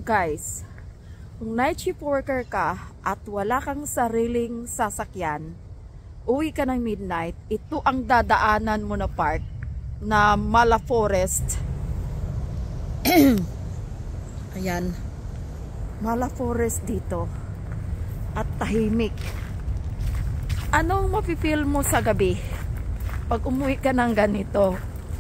Guys, kung night shift worker ka at wala kang sariling sasakyan, uwi ka ng midnight, ito ang dadaanan mo na park na Mala Forest. Ayan, Mala Forest dito. At tahimik. Anong mapifeel mo sa gabi pag umuwi ka ng ganito?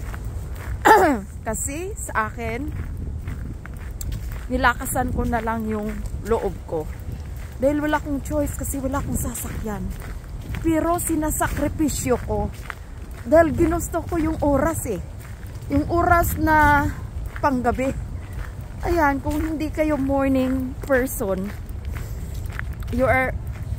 Kasi sa akin, nilakasan ko na lang yung loob ko. Dahil wala akong choice kasi wala akong sasakyan. Pero sinasakripisyo ko. Dahil ginusto ko yung oras eh. Yung oras na panggabi. Ayan, kung hindi kayo morning person, you're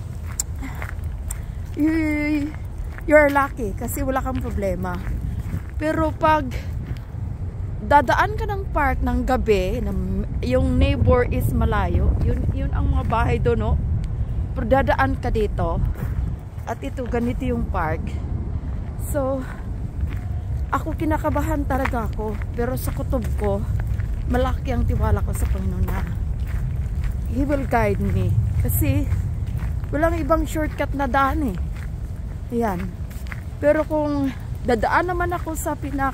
lucky kasi wala kang problema. Pero pag dadaan ka ng park ng gabi, yung neighbor is malayo, yun ang mga bahay doon, no? Pero dadaan ka dito, at ito, ganito yung park. So, ako kinakabahan talaga ako, pero sa kutob ko, malaki ang tiwala ko sa Panginoon na He will guide me. Kasi, walang ibang shortcut na daan eh. Ayan. Pero kung dadaan naman ako sa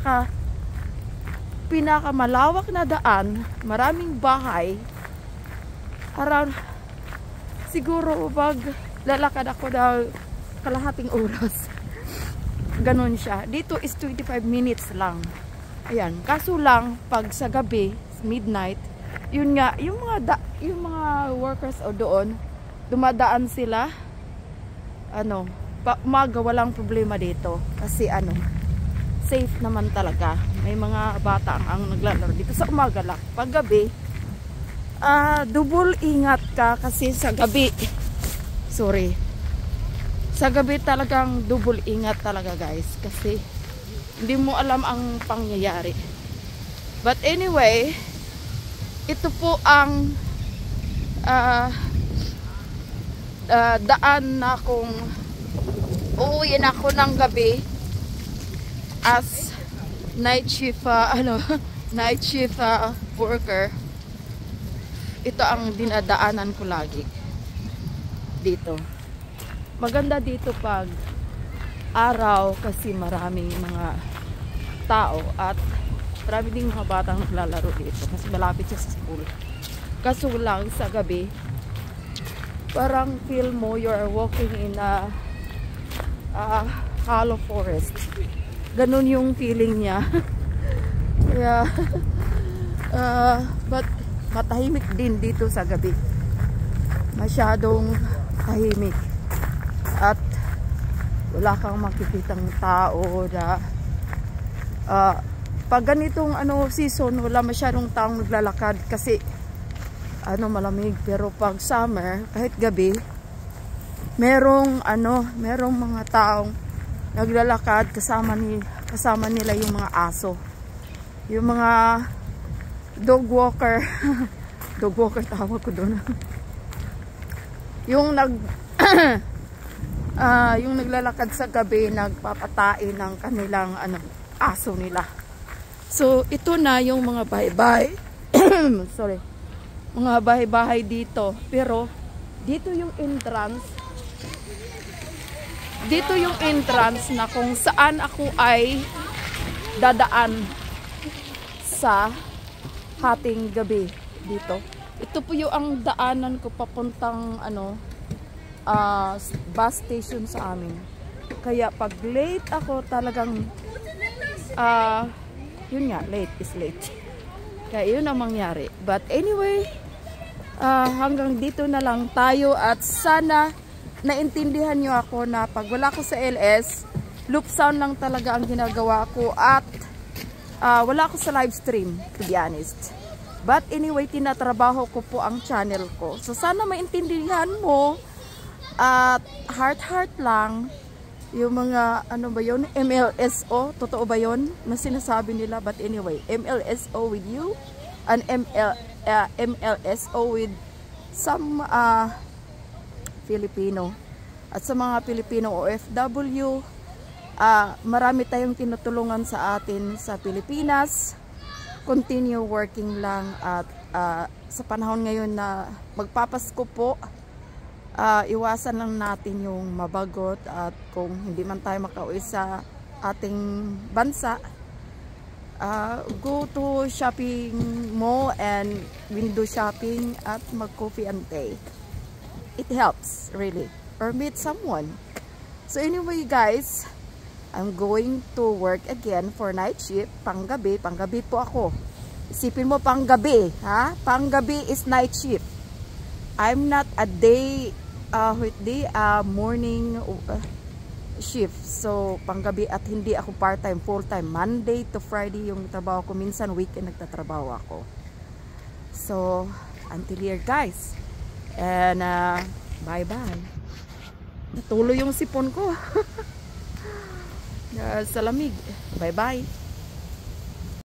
pinakamalawak na daan, maraming bahay, around, siguro pag lalakad ako na kalahating oras. Ganon siya. Dito is 25 minutes lang. Ayan. Kaso lang, pag sa gabi, midnight, yun nga, yung mga workers o doon, dumadaan sila, umaga walang problema dito. Kasi safe naman talaga. May mga bata ang naglalaro dito sa umaga lang. Pag gabi, double ingat ka kasi sa gabi, sa gabi talagang double ingat talaga guys. Kasi hindi mo alam ang pangyayari. But anyway, ito po ang daan na kung uuwi na ako ng gabi as night shift worker. Ito ang dinadaanan ko lagi dito. Maganda dito pag araw kasi maraming mga tao at marami ding mga batang naglalaro dito kasi malapit siya sa school. Kaso lang sa gabi, parang feel mo you're walking in a hollow forest. Ganun yung feeling niya. Yeah. But matahimik din dito sa gabi. Masyadong tahimik. At wala kang makikitang tao na pag ganitong season, wala masyadong taong naglalakad kasi malamig. Pero pag summer, kahit gabi, merong mga taong naglalakad kasama nila yung mga aso. Yung mga dog walker. Dog walker tawag ko doon. Yung yung naglalakad sa gabi, nagpapatain ng kanilang aso nila. So ito na yung mga bahay-bahay. Sorry. Mga bahay-bahay dito. Pero dito yung entrance. Dito yung entrance na kung saan ako ay dadaan sa hating gabi dito. Ito po yung ang daanan ko papuntang bus station sa amin. Kaya pag late ako talagang yun nga, late is late. Kaya yun ang mangyari. But anyway, hanggang dito na lang tayo at sana naintindihan nyo ako na pag wala ko sa LS, loop sound lang talaga ang ginagawa ko at wala ko sa live stream, to be honest. But anyway, tinatrabaho ko po ang channel ko. So sana maintindihan mo at heart lang yung mga ba yun, MLSO, totoo ba yun na sinasabi nila? But anyway, MLSO with you and MLSO with some Filipino. At sa mga Filipino OFW, marami tayong tinutulungan sa atin sa Pilipinas. continue working lang at sa panahon ngayon na magpapasko po, iwasan lang natin yung mabagot at kung hindi man tayo makauwi sa ating bansa, go to shopping mall and window shopping at mag coffee and tea. It helps really, or meet someone. So anyway guys, I'm going to work again for night shift, panggabi po ako. Isipin mo panggabi, ha? Panggabi is night shift. I'm not a day morning shift. So panggabi at hindi ako part-time, full-time. Monday to Friday yung trabaho ko. Minsan weekend nagtatrabaho ako. So until here guys. And bye-bye. Natuloy yung sipon ko. Sa lamig. Bye-bye.